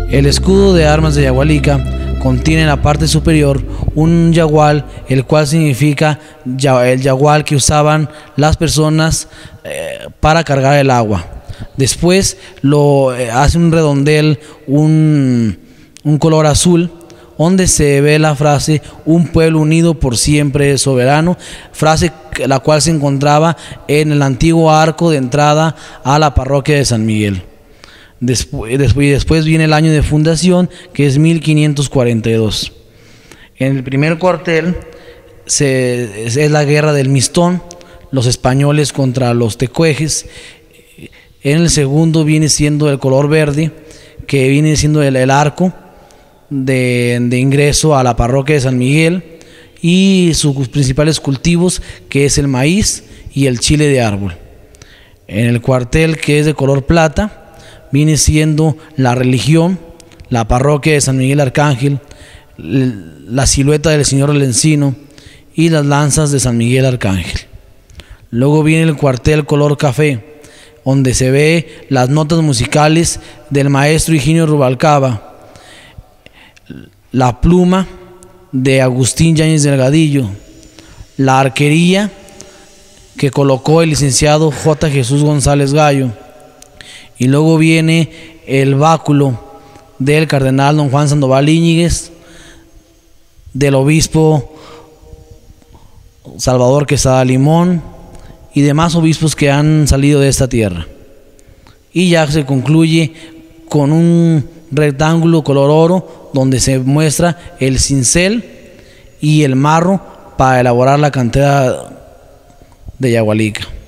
El escudo de armas de Yagualica contiene en la parte superior un yagual, el cual significa el yagual que usaban las personas para cargar el agua. Después lo hace un redondel, un color azul, donde se ve la frase "un pueblo unido por siempre es soberano", frase la cual se encontraba en el antiguo arco de entrada a la parroquia de San Miguel. Después viene el año de fundación, que es 1542. En el primer cuartel es la guerra del Mistón, los españoles contra los tecuejes. En el segundo viene siendo el color verde, que viene siendo el arco de ingreso a la parroquia de San Miguel, y sus principales cultivos, que es el maíz y el chile de árbol. En el cuartel, que es de color plata, viene siendo la religión, la parroquia de San Miguel Arcángel, la silueta del Señor del Encino y las lanzas de San Miguel Arcángel. Luego viene el cuartel color café, donde se ve las notas musicales del maestro Higinio Rubalcaba, la pluma de Agustín Yáñez Delgadillo, la arquería que colocó el licenciado J. Jesús González Gallo, y luego viene el báculo del cardenal don Juan Sandoval Íñiguez, del obispo Salvador Quesada Limón y demás obispos que han salido de esta tierra. Y ya se concluye con un rectángulo color oro, donde se muestra el cincel y el marro para elaborar la cantera de Yagualica.